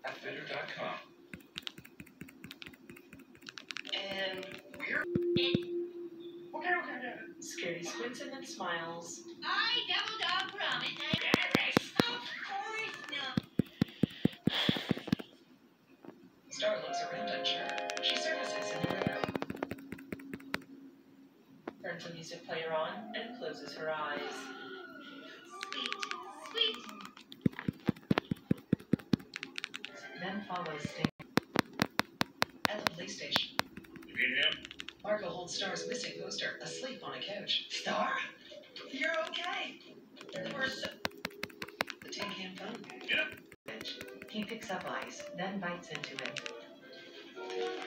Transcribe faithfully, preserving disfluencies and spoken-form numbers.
at fitter dot com. And we're... Okay, okay, okay. Scary squints and then smiles. I double dog promise. I... Of course not. Star looks around unsure. She surfaces in the river. Turns the music player on and closes her eyes. Sweet, sweet. Then follows Sting. At the police station, You need him? Marco holds Star's missing poster asleep on a couch. Star? You're okay. Where's the, the tin can phone? Get up. He picks up ice, then bites into it.